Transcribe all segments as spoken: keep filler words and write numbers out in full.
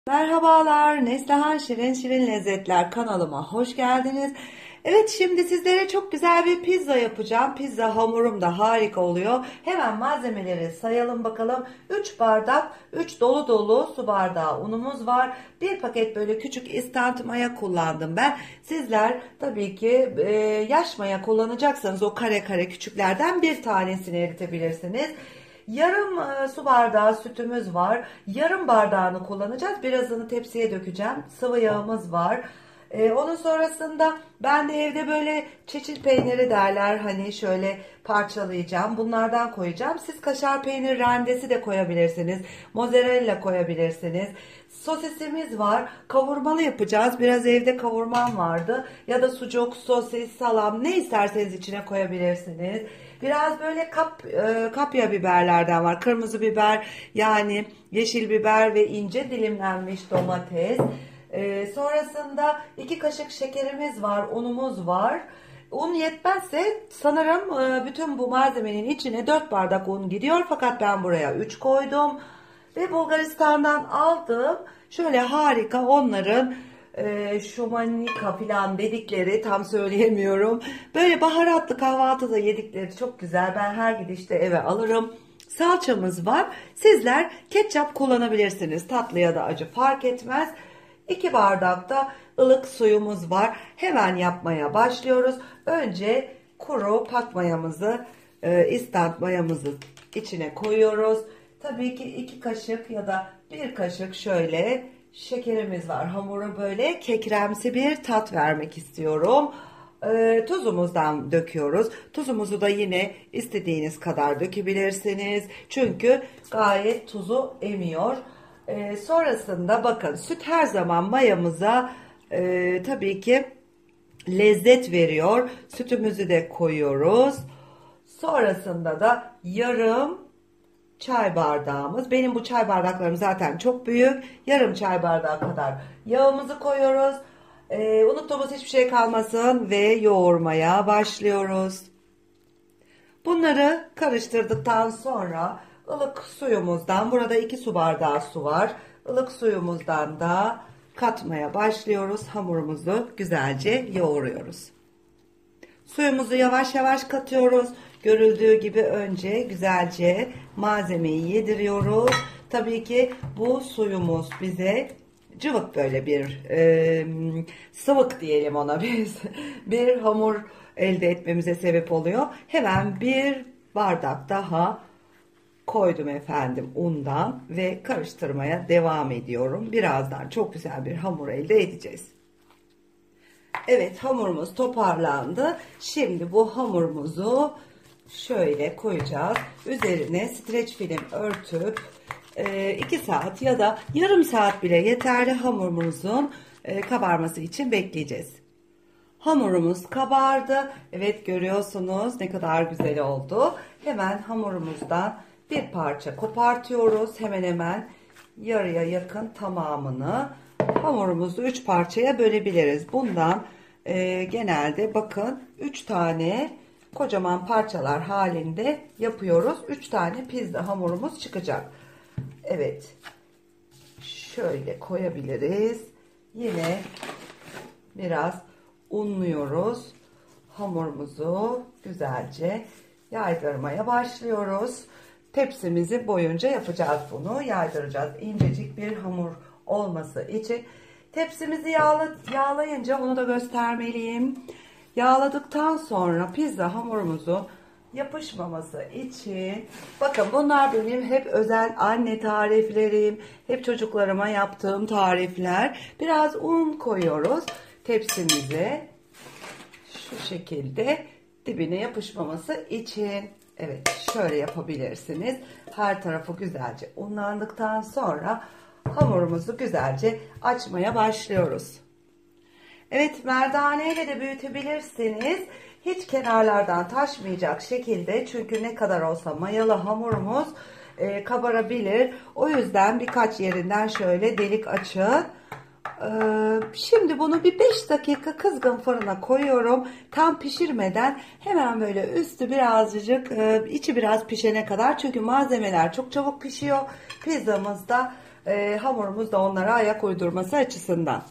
Merhabalar, Neslihan Şirin Şirin Lezzetler kanalıma hoş geldiniz. Evet, şimdi sizlere çok güzel bir pizza yapacağım. Pizza hamurum da harika oluyor. Hemen malzemeleri sayalım bakalım. üç bardak, üç dolu dolu su bardağı unumuz var. bir paket böyle küçük instant maya kullandım ben. Sizler tabii ki e, yaş maya kullanacaksanız o kare kare küçüklerden bir tanesini eritebilirsiniz. Yarım e, su bardağı sütümüz var. Yarım bardağını kullanacağız. Birazını tepsiye dökeceğim. Sıvı yağımız var. E, onun sonrasında ben de evde böyle çeçil peyniri derler. Hani şöyle parçalayacağım. Bunlardan koyacağım. Siz kaşar peynir rendesi de koyabilirsiniz. Mozzarella koyabilirsiniz. Sosisimiz var. Kavurmalı yapacağız. Biraz evde kavurmam vardı. Ya da sucuk, sosis, salam ne isterseniz içine koyabilirsiniz. Biraz böyle kap, e, kapya biberlerden var. Kırmızı biber, yani yeşil biber ve ince dilimlenmiş domates. E, sonrasında iki kaşık şekerimiz var, unumuz var. Un yetmezse sanırım e, bütün bu malzemenin içine dört bardak un gidiyor. Fakat ben buraya üç koydum. Ve Bulgaristan'dan aldığım şöyle harika onların e, şumanika falan dedikleri, tam söyleyemiyorum. Böyle baharatlı kahvaltıda yedikleri çok güzel. Ben her gidişte eve alırım. Salçamız var. Sizler ketçap kullanabilirsiniz. Tatlı ya da acı fark etmez. iki bardak da ılık suyumuz var. Hemen yapmaya başlıyoruz. Önce kuru pat mayamızı, e, instant mayamızı içine koyuyoruz. Tabii ki iki kaşık ya da bir kaşık şöyle şekerimiz var. Hamuru böyle kekremsi bir tat vermek istiyorum. E, tuzumuzdan döküyoruz. Tuzumuzu da yine istediğiniz kadar dökebilirsiniz. Çünkü gayet tuzu emiyor. E, sonrasında bakın, süt her zaman mayamıza e, tabii ki lezzet veriyor. Sütümüzü de koyuyoruz. Sonrasında da yarım çay bardağımız. Benim bu çay bardaklarım zaten çok büyük. Yarım çay bardağı kadar yağımızı koyuyoruz. Ee, unuttuğumuz hiçbir şey kalmasın ve yoğurmaya başlıyoruz. Bunları karıştırdıktan sonra ılık suyumuzdan, burada iki su bardağı su var. Ilık suyumuzdan da katmaya başlıyoruz. Hamurumuzu güzelce yoğuruyoruz. Suyumuzu yavaş yavaş katıyoruz. Görüldüğü gibi önce güzelce malzemeyi yediriyoruz. Tabii ki bu suyumuz bize cıvık böyle bir e, sıvık diyelim ona biz. Bir hamur elde etmemize sebep oluyor. Hemen bir bardak daha koydum efendim undan ve karıştırmaya devam ediyorum. Birazdan çok güzel bir hamur elde edeceğiz. Evet, hamurumuz toparlandı. Şimdi bu hamurumuzu şöyle koyacağız. Üzerine streç film örtüp iki saat ya da yarım saat bile yeterli hamurumuzun kabarması için bekleyeceğiz. Hamurumuz kabardı. Evet, görüyorsunuz ne kadar güzel oldu. Hemen hamurumuzdan bir parça kopartıyoruz. Hemen hemen yarıya yakın tamamını. Hamurumuzu üç parçaya bölebiliriz. Bundan e, genelde bakın üç tane kocaman parçalar halinde yapıyoruz. üç tane pizza hamurumuz çıkacak. Evet. Şöyle koyabiliriz. Yine biraz unluyoruz. Hamurumuzu güzelce yaydırmaya başlıyoruz. Tepsimizi boyunca yapacağız bunu. Yaydıracağız. İncecik bir hamur olması için. Tepsimizi yağla, yağlayınca onu da göstermeliyim. Yağladıktan sonra pizza hamurumuzu yapışmaması için, bakın bunlar benim hep özel anne tariflerim. Hep çocuklarıma yaptığım tarifler. Biraz un koyuyoruz tepsimize. Şu şekilde dibine yapışmaması için. Evet, şöyle yapabilirsiniz. Her tarafı güzelce unlandıktan sonra hamurumuzu güzelce açmaya başlıyoruz. Evet, merdaneyle de büyütebilirsiniz. Hiç kenarlardan taşmayacak şekilde, çünkü ne kadar olsa mayalı hamurumuz e, kabarabilir. O yüzden birkaç yerinden şöyle delik açın. Ee, şimdi bunu bir beş dakika kızgın fırına koyuyorum. Tam pişirmeden, hemen böyle üstü birazcık, e, içi biraz pişene kadar. Çünkü malzemeler çok çabuk pişiyor. Pizzamız da e, hamurumuz da onlara ayak uydurması açısından.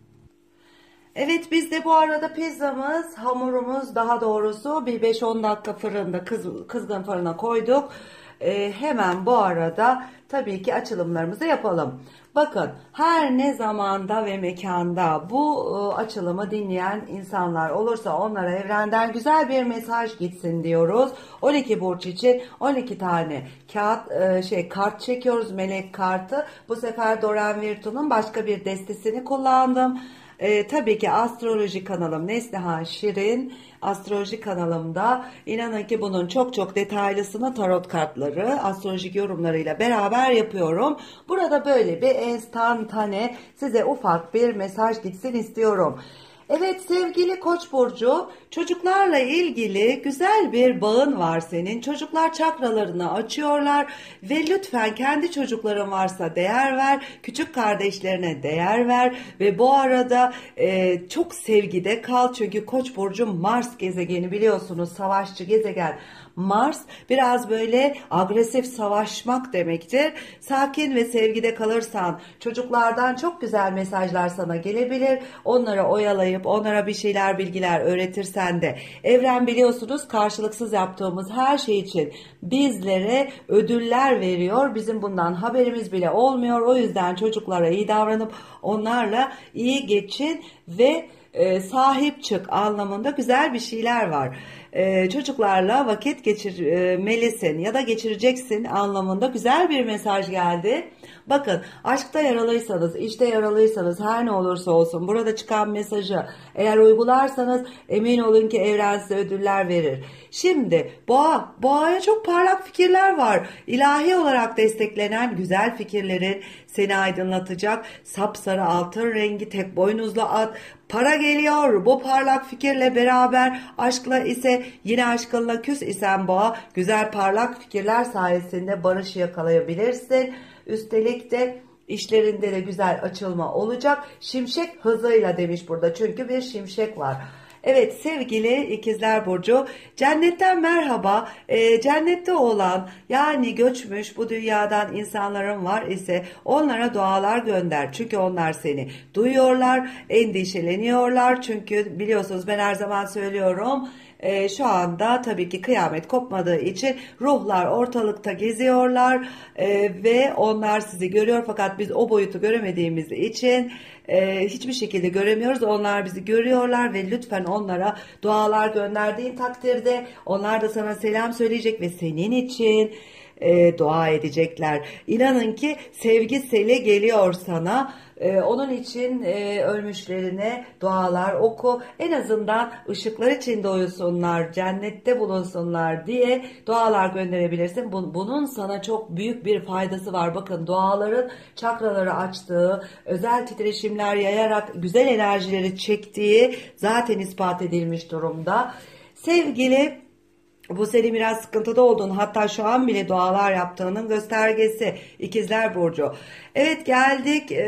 Evet, biz de bu arada pizzamız, hamurumuz daha doğrusu bir beş on dakika fırında kız, kızgın fırına koyduk. Ee, hemen bu arada tabii ki açılımlarımızı yapalım. Bakın, her ne zamanda ve mekanda bu e, açılımı dinleyen insanlar olursa onlara evrenden güzel bir mesaj gitsin diyoruz. on iki burç için on iki tane kağıt e, şey kart çekiyoruz, melek kartı. Bu sefer Doran Virtu'nun başka bir destesini kullandım. Ee, tabii ki astroloji kanalım Neslihan Şirin astroloji kanalımda, inanın ki bunun çok çok detaylısını tarot kartları, astrolojik yorumlarıyla beraber yapıyorum. Burada böyle bir enstantane size ufak bir mesaj gitsin istiyorum. Evet sevgili Koç burcu, çocuklarla ilgili güzel bir bağın var senin. Çocuklar çakralarını açıyorlar ve lütfen kendi çocukların varsa değer ver, küçük kardeşlerine değer ver ve bu arada e, çok sevgide kal. Çünkü Koç burcu Mars gezegeni, biliyorsunuz, savaşçı gezegen. Mars biraz böyle agresif, savaşmak demektir. Sakin ve sevgide kalırsan çocuklardan çok güzel mesajlar sana gelebilir. Onlara oyalayıp onlara bir şeyler, bilgiler öğretirsen de evren, biliyorsunuz, karşılıksız yaptığımız her şey için bizlere ödüller veriyor. Bizim bundan haberimiz bile olmuyor. O yüzden çocuklara iyi davranıp onlarla iyi geçin ve e, sahip çık anlamında güzel bir şeyler var. Ee, çocuklarla vakit geçirmelisin ya da geçireceksin anlamında güzel bir mesaj geldi. Bakın, aşkta yaralıysanız, işte yaralıysanız, her ne olursa olsun burada çıkan mesajı eğer uygularsanız emin olun ki evren size ödüller verir. Şimdi boğa, boğaya çok parlak fikirler var. İlahi olarak desteklenen güzel fikirlerin seni aydınlatacak sapsarı altın rengi tek boynuzlu at. Para geliyor. Bu parlak fikirle beraber aşkla ise, yine aşkınla küs isen boğa, güzel parlak fikirler sayesinde barışı yakalayabilirsin. Üstelik de işlerinde de güzel açılma olacak. Şimşek hızıyla demiş burada, çünkü bir şimşek var. Evet sevgili İkizler Burcu, cennetten merhaba. E, cennette olan, yani göçmüş bu dünyadan insanların var ise onlara dualar gönder. Çünkü onlar seni duyuyorlar, endişeleniyorlar. Çünkü biliyorsunuz, ben her zaman söylüyorum, e, şu anda tabii ki kıyamet kopmadığı için ruhlar ortalıkta geziyorlar e, ve onlar sizi görüyor, fakat biz o boyutu göremediğimiz için e, hiçbir şekilde göremiyoruz. Onlar bizi görüyorlar ve lütfen onlara dualar gönderdiğin takdirde onlar da sana selam söyleyecek ve senin için e, dua edecekler. İnanın ki sevgi seli geliyor sana. Ee, onun için e, ölmüşlerine dualar oku. En azından ışıklar içinde uyusunlar, cennette bulunsunlar diye dualar gönderebilirsin. Bunun sana çok büyük bir faydası var. Bakın, duaların çakraları açtığı, özel titreşimler yayarak güzel enerjileri çektiği zaten ispat edilmiş durumda. Sevgili, bu senin biraz sıkıntıda olduğun, hatta şu an bile dualar yaptığının göstergesi İkizler Burcu. Evet, geldik e,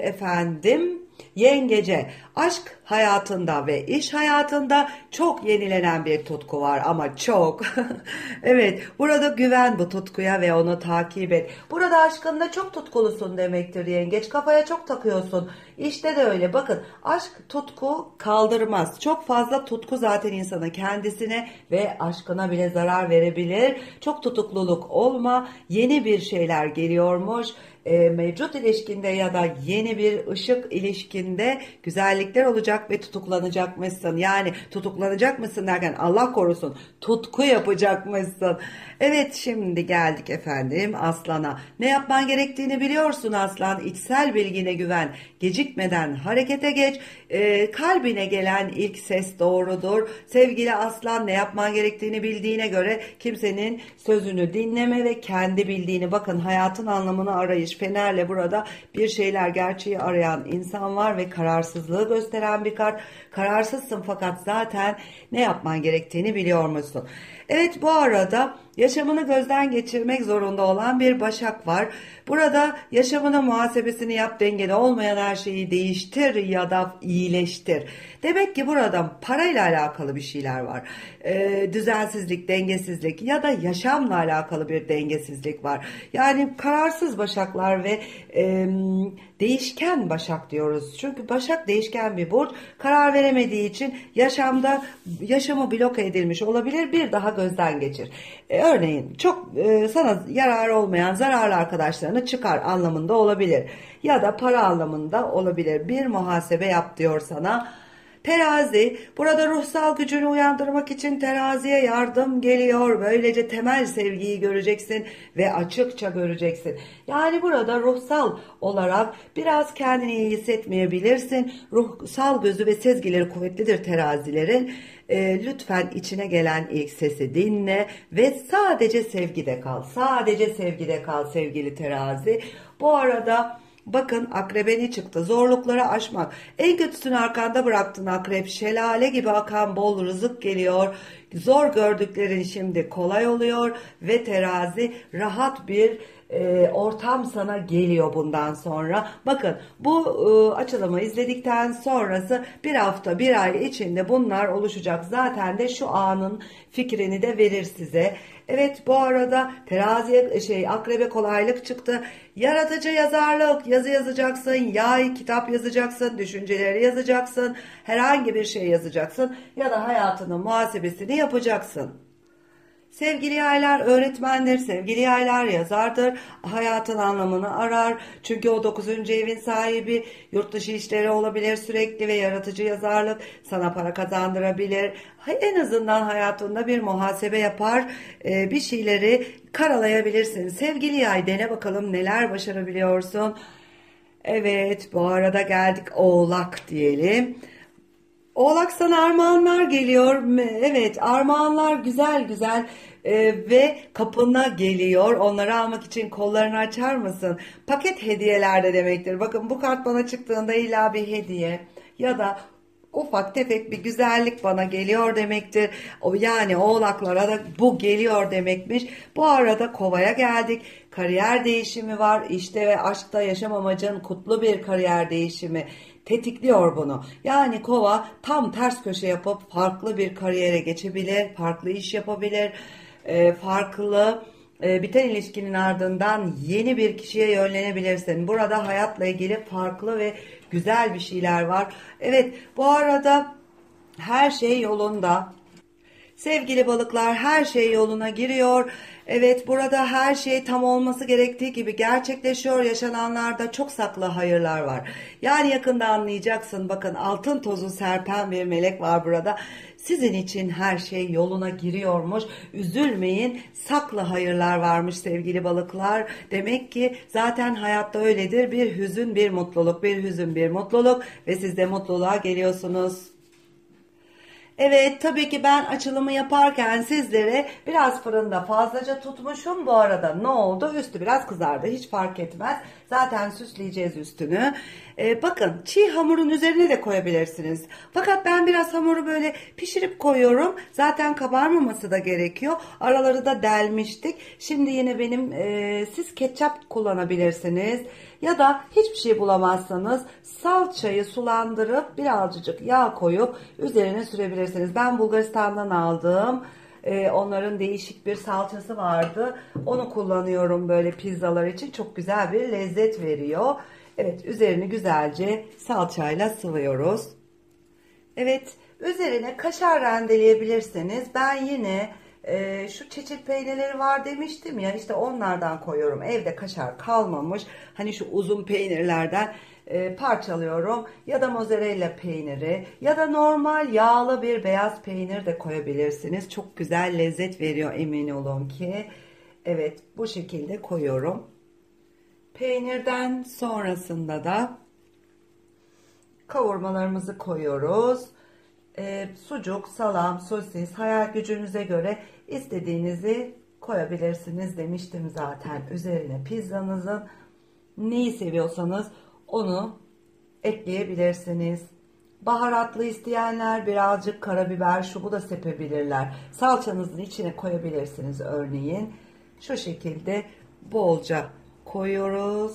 efendim Yengece. Aşk hayatında ve iş hayatında çok yenilenen bir tutku var, ama çok. Evet, burada güven bu tutkuya ve onu takip et. Burada aşkında çok tutkulusun demektir yengeç. Kafaya çok takıyorsun. İşte de öyle. Bakın, aşk tutku kaldırmaz. Çok fazla tutku zaten insana, kendisine ve aşkına bile zarar verebilir. Çok tutukluluk olma. Yeni bir şeyler geliyormuş. E, mevcut ilişkinde ya da yeni bir ışık ilişkinde güzellikler olacak ve tutuklanacakmışsın. Yani tutuklanacak mısın derken Allah korusun, tutku yapacakmışsın. Evet, şimdi geldik efendim Aslan'a. Ne yapman gerektiğini biliyorsun Aslan. İçsel bilgine güven. Gecikmeden harekete geç. E, kalbine gelen ilk ses doğrudur. Sevgili Aslan, ne yapman gerektiğini bildiğine göre kimsenin sözünü dinleme ve kendi bildiğini, bakın, hayatın anlamını arayış. Fenerle burada bir şeyler, gerçeği arayan insan var ve kararsızlığı gösteren bir kart. Kararsızsın fakat zaten ne yapman gerektiğini biliyor musun? Evet, bu arada yaşamını gözden geçirmek zorunda olan bir Başak var. Burada yaşamının muhasebesini yap, dengede olmayan her şeyi değiştir ya da iyileştir. Demek ki burada parayla alakalı bir şeyler var. Ee, düzensizlik, dengesizlik ya da yaşamla alakalı bir dengesizlik var. Yani kararsız Başaklar ve e, değişken Başak diyoruz. Çünkü Başak değişken bir burç. Karar veremediği için yaşamda yaşamı bloke edilmiş olabilir. Bir daha gözden geçir. E, örneğin çok e, sana yararı olmayan zararlı arkadaşlarını çıkar anlamında olabilir. Ya da para anlamında olabilir. Bir muhasebe yap diyor sana. Terazi, burada ruhsal gücünü uyandırmak için teraziye yardım geliyor. Böylece temel sevgiyi göreceksin ve açıkça göreceksin. Yani burada ruhsal olarak biraz kendini iyi hissetmeyebilirsin. Ruhsal gözü ve sezgileri kuvvetlidir terazilerin. E, lütfen içine gelen ilk sesi dinle ve sadece sevgide kal. Sadece sevgide kal sevgili terazi. Bu arada bakın akrebe ne çıktı? Zorlukları aşmak. En kötüsünü arkanda bıraktın akrep. Şelale gibi akan bol rızık geliyor. Zor gördüklerin şimdi kolay oluyor ve terazi rahat bir e, ortam sana geliyor bundan sonra. Bakın bu e, açılımı izledikten sonrası bir hafta bir ay içinde bunlar oluşacak. Zaten de şu anın fikrini de verir size. Evet, bu arada teraziye şey akrebe kolaylık çıktı. Yaratıcı yazarlık, yazı yazacaksın, yay, kitap yazacaksın, düşünceleri yazacaksın, herhangi bir şey yazacaksın ya da hayatının muhasebesini yapacaksın. Sevgili yaylar öğretmendir, sevgili yaylar yazardır, hayatın anlamını arar. Çünkü o dokuzuncu evin sahibi, yurt dışı işleri olabilir sürekli ve yaratıcı yazarlık sana para kazandırabilir. En azından hayatında bir muhasebe yapar, bir şeyleri karalayabilirsin. Sevgili yay, dene bakalım neler başarabiliyorsun. Evet, bu arada geldik Oğlak diyelim. Oğlak, sana armağanlar geliyor. Evet, armağanlar güzel güzel e, ve kapına geliyor. Onları almak için kollarını açar mısın? Paket hediyeler de demektir. Bakın, bu kart bana çıktığında illa bir hediye ya da ufak tefek bir güzellik bana geliyor demektir. O yani oğlaklara da bu geliyor demekmiş. Bu arada Kova'ya geldik. Kariyer değişimi var. İşte ve aşkta yaşam amacın kutlu bir kariyer değişimi tetikliyor bunu. Yani Kova tam ters köşe yapıp farklı bir kariyere geçebilir, farklı iş yapabilir, e, farklı e, biten ilişkinin ardından yeni bir kişiye yönlenebilirsin. Burada hayatla ilgili farklı ve güzel bir şeyler var. Evet, bu arada her şey yolunda. Sevgili balıklar, her şey yoluna giriyor. Evet, burada her şey tam olması gerektiği gibi gerçekleşiyor. Yaşananlarda çok saklı hayırlar var. Yani yakında anlayacaksın. Bakın, altın tozu serpen bir melek var burada. Sizin için her şey yoluna giriyormuş. Üzülmeyin, saklı hayırlar varmış sevgili balıklar. Demek ki zaten hayatta öyledir. Bir hüzün, bir mutluluk, bir hüzün, bir mutluluk ve siz de mutluluğa geliyorsunuz. Evet, tabii ki ben açılımı yaparken sizlere biraz fırında fazlaca tutmuşum. Bu arada ne oldu? Üstü biraz kızardı. Hiç fark etmez. Zaten süsleyeceğiz üstünü. Ee, bakın, çiğ hamurun üzerine de koyabilirsiniz. Fakat ben biraz hamuru böyle pişirip koyuyorum. Zaten kabarmaması da gerekiyor. Araları da delmiştik. Şimdi yine benim e, siz ketçap kullanabilirsiniz. Ya da hiçbir şey bulamazsanız salçayı sulandırıp birazcık yağ koyup üzerine sürebilirsiniz. Ben Bulgaristan'dan aldım. Ee, onların değişik bir salçası vardı. Onu kullanıyorum böyle pizzalar için. Çok güzel bir lezzet veriyor. Evet, üzerini güzelce salçayla sıvıyoruz. Evet, üzerine kaşar rendeleyebilirsiniz. Ben yine e, şu çeçil peynirleri var demiştim ya, işte onlardan koyuyorum. Evde kaşar kalmamış. Hani şu uzun peynirlerden e, parçalıyorum. Ya da mozzarella peyniri ya da normal yağlı bir beyaz peynir de koyabilirsiniz. Çok güzel lezzet veriyor, emin olun ki. Evet, bu şekilde koyuyorum. Peynirden sonrasında da kavurmalarımızı koyuyoruz. E, sucuk, salam, sosis, hayal gücünüze göre istediğinizi koyabilirsiniz demiştim zaten. Üzerine pizzanızın neyi seviyorsanız onu ekleyebilirsiniz. Baharatlı isteyenler birazcık karabiber, şu bu da sepebilirler. Salçanızın içine koyabilirsiniz örneğin. Şu şekilde bolca koyuyoruz.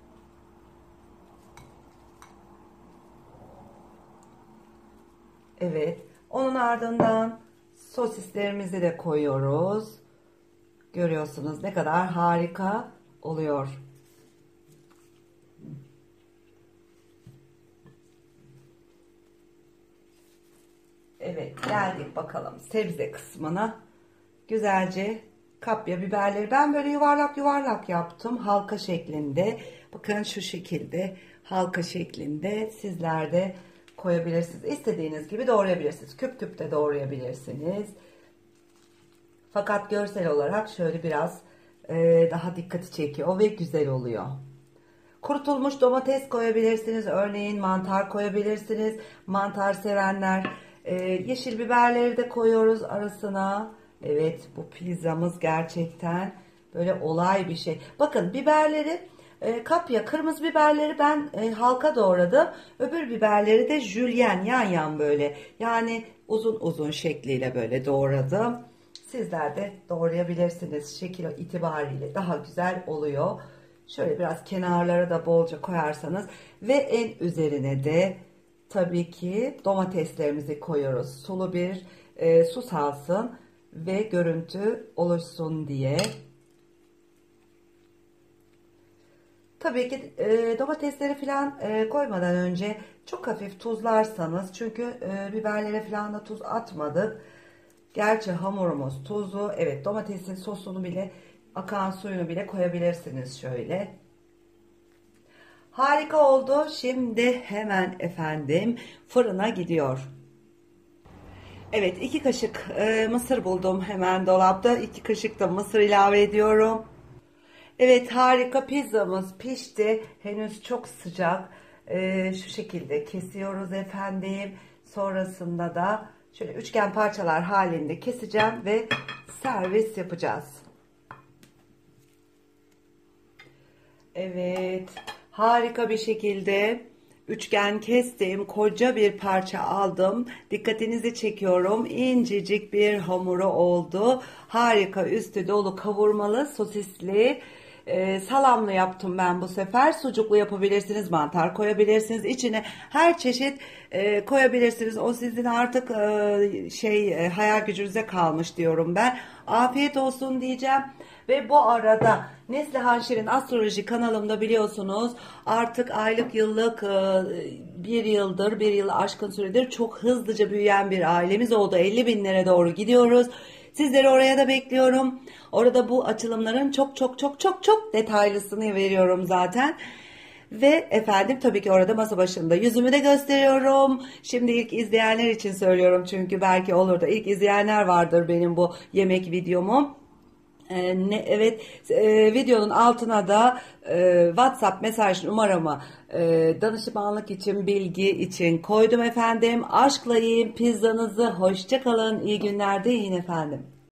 Evet. Onun ardından sosislerimizi de koyuyoruz. Görüyorsunuz ne kadar harika oluyor. Evet, geldik bakalım sebze kısmına. Güzelce kapya biberleri ben böyle yuvarlak yuvarlak yaptım halka şeklinde. Bakın şu şekilde halka şeklinde sizler de koyabilirsiniz. İstediğiniz gibi doğrayabilirsiniz. Küp küp de doğrayabilirsiniz. Fakat görsel olarak şöyle biraz e, daha dikkati çekiyor ve güzel oluyor. Kurutulmuş domates koyabilirsiniz. Örneğin mantar koyabilirsiniz. Mantar sevenler. E, yeşil biberleri de koyuyoruz arasına. Evet, bu pizzamız gerçekten böyle olay bir şey. Bakın biberleri e, kapya kırmızı biberleri ben e, halka doğradım. Öbür biberleri de jülyen yan yan böyle. Yani uzun uzun şekliyle böyle doğradım. Sizler de doğrayabilirsiniz. Şekil itibariyle daha güzel oluyor. Şöyle biraz kenarlara da bolca koyarsanız ve en üzerine de tabii ki domateslerimizi koyuyoruz. Sulu bir e, su salsın ve görüntü oluşsun diye. Tabii ki e, domatesleri falan e, koymadan önce çok hafif tuzlarsanız, çünkü e, biberlere falan da tuz atmadık. Gerçi hamurumuz tuzlu. Evet, domatesin sosunu bile, akan suyunu bile koyabilirsiniz şöyle. Harika oldu. Şimdi hemen efendim fırına gidiyor. Evet, iki kaşık e, mısır buldum hemen dolapta. iki kaşık da mısır ilave ediyorum. Evet, harika pizzamız pişti. Henüz çok sıcak. E, şu şekilde kesiyoruz efendim. Sonrasında da şöyle üçgen parçalar halinde keseceğim ve servis yapacağız. Evet, harika bir şekilde üçgen kestim. Koca bir parça aldım. Dikkatinizi çekiyorum. İncecik bir hamuru oldu. Harika, üstü dolu kavurmalı, sosisli, e, salamlı yaptım ben bu sefer. Sucuklu yapabilirsiniz, mantar koyabilirsiniz. İçine her çeşit e, koyabilirsiniz. O sizin artık e, şey e, hayal gücünüze kalmış diyorum ben. Afiyet olsun diyeceğim. Ve bu arada Neslihan Şirin Astroloji kanalımda biliyorsunuz artık aylık yıllık bir yıldır, bir yılı aşkın süredir çok hızlıca büyüyen bir ailemiz oldu. elli binlere doğru gidiyoruz. Sizleri oraya da bekliyorum. Orada bu açılımların çok çok çok çok çok detaylısını veriyorum zaten. Ve efendim tabii ki orada masa başında yüzümü de gösteriyorum. Şimdi ilk izleyenler için söylüyorum, çünkü belki olur da ilk izleyenler vardır benim bu yemek videomu. Ee, ne, evet e, videonun altına da e, WhatsApp mesaj numaramı e, danışmanlık için, bilgi için koydum efendim. Aşkla yiyin pizzanızı. Hoşça kalın. İyi günler de yiyin efendim.